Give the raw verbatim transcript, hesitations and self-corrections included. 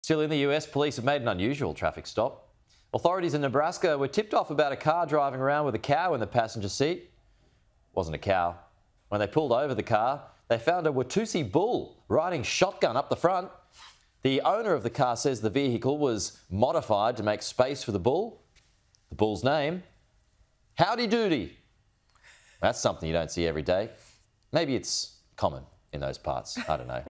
Still in the U S, police have made an unusual traffic stop. Authorities in Nebraska were tipped off about a car driving around with a cow in the passenger seat. It wasn't a cow. When they pulled over the car, they found a Watusi bull riding shotgun up the front. The owner of the car says the vehicle was modified to make space for the bull. The bull's name, Howdy Doody. That's something you don't see every day. Maybe it's common in those parts. I don't know.